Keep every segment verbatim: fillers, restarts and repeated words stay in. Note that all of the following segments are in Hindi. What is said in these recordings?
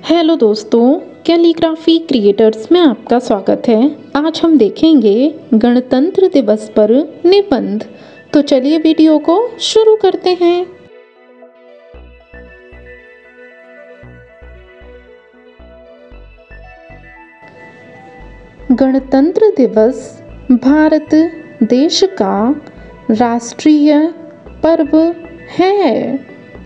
हेलो दोस्तों, कैलीग्राफी क्रिएटर्स में आपका स्वागत है। आज हम देखेंगे गणतंत्र दिवस पर निबंध। तो चलिए वीडियो को शुरू करते हैं। गणतंत्र दिवस भारत देश का राष्ट्रीय पर्व है।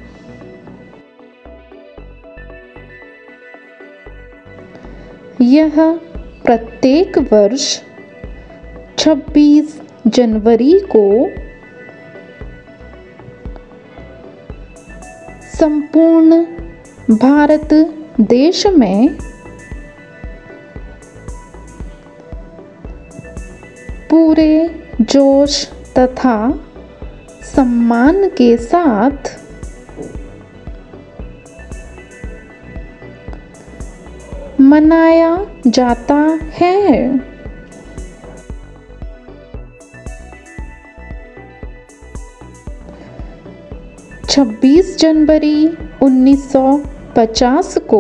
यह प्रत्येक वर्ष छब्बीस जनवरी को संपूर्ण भारत देश में पूरे जोश तथा सम्मान के साथ मनाया जाता है। छब्बीस जनवरी उन्नीस सौ पचास को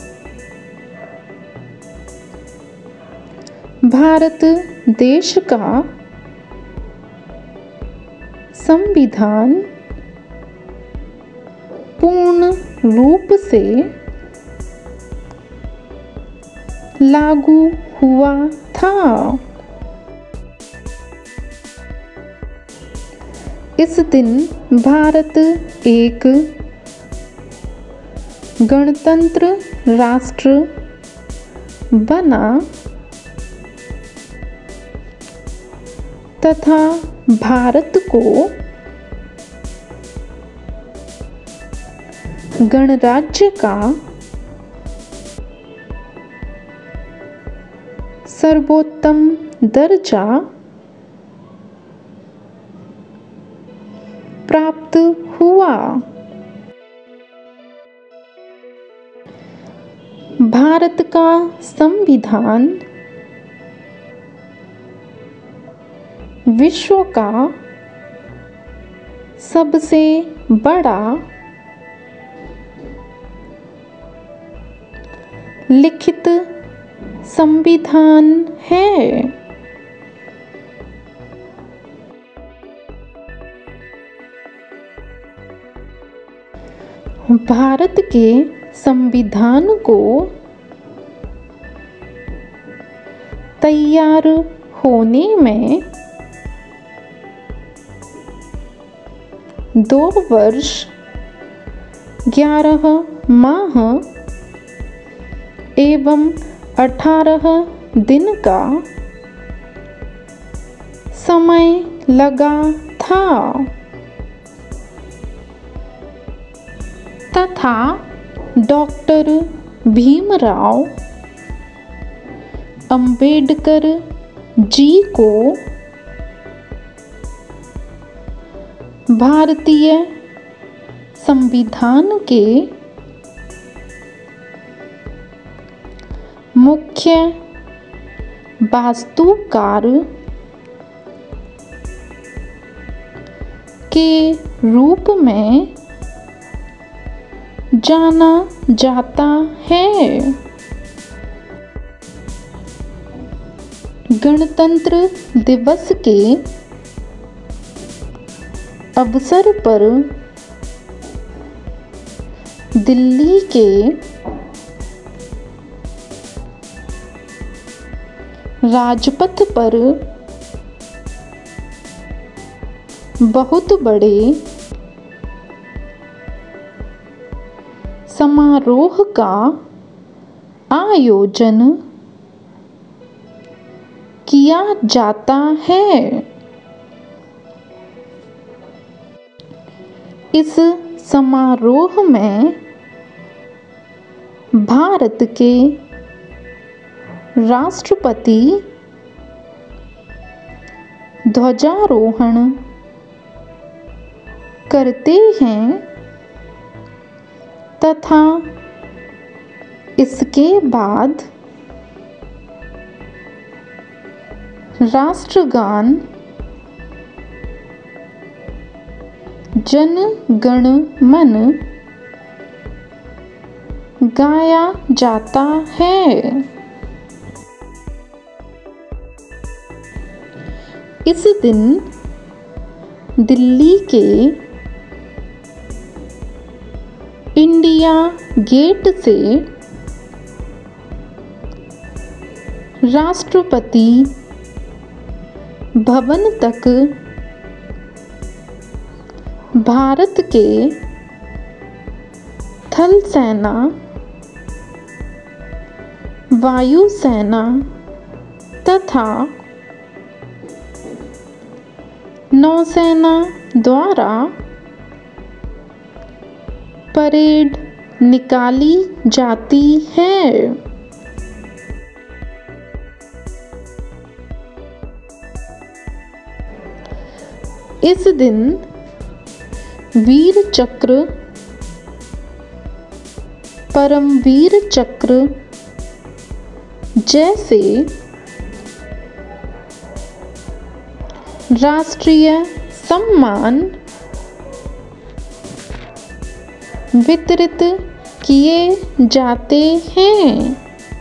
भारत देश का संविधान पूर्ण रूप से लागू हुआ था। इस दिन भारत एक गणतंत्र राष्ट्र बना तथा भारत को गणराज्य का सर्वोत्तम दर्जा प्राप्त हुआ। भारत का संविधान विश्व का सबसे बड़ा लिखित संविधान है। भारत के संविधान को तैयार होने में दो वर्ष ग्यारह माह एवं अठारह दिन का समय लगा था तथा डॉक्टर भीमराव अंबेडकर जी को भारतीय संविधान के मुख्य वास्तुकार के रूप में जाना जाता है। गणतंत्र दिवस के अवसर पर दिल्ली के राजपथ पर बहुत बड़े समारोह का आयोजन किया जाता है। इस समारोह में भारत के राष्ट्रपति ध्वजारोहण करते हैं तथा इसके बाद राष्ट्रगान जन गण मन गाया जाता है। इस दिन दिल्ली के इंडिया गेट से राष्ट्रपति भवन तक भारत के थल सेना, वायु सेना तथा नौसेना द्वारा परेड निकाली जाती है। इस दिन वीर चक्र, परमवीर चक्र जैसे राष्ट्रीय सम्मान वितरित किए जाते हैं।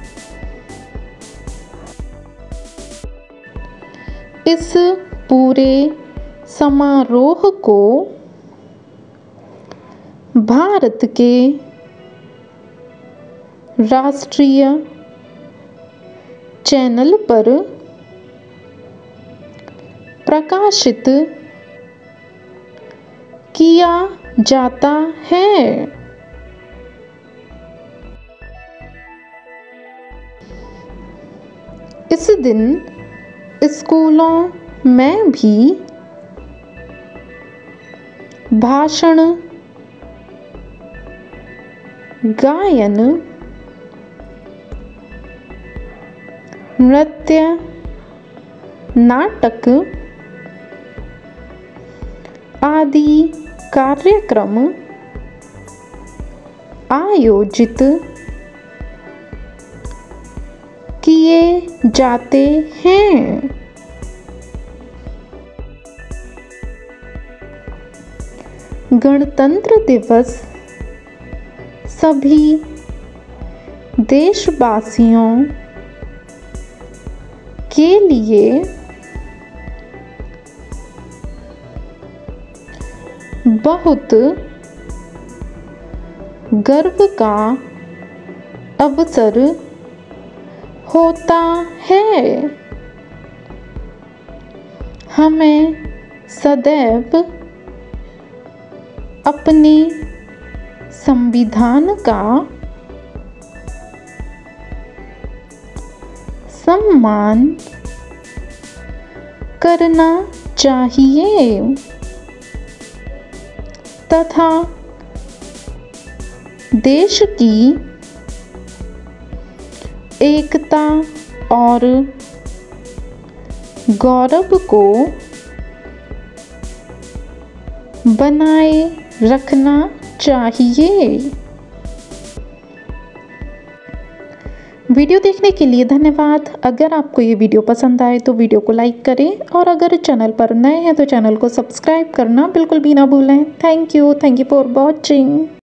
इस पूरे समारोह को भारत के राष्ट्रीय चैनल पर प्रकाशित किया जाता है। इस दिन स्कूलों में भी भाषण, गायन, नृत्य, नाटक आदि कार्यक्रम आयोजित किए जाते हैं। गणतंत्र दिवस सभी देशवासियों के लिए बहुत गर्व का अवसर होता है। हमें सदैव अपने संविधान का सम्मान करना चाहिए तथा देश की एकता और गौरव को बनाए रखना चाहिए। वीडियो देखने के लिए धन्यवाद। अगर आपको ये वीडियो पसंद आए तो वीडियो को लाइक करें और अगर चैनल पर नए हैं तो चैनल को सब्सक्राइब करना बिल्कुल भी ना भूलें। Thank you thank you for watching.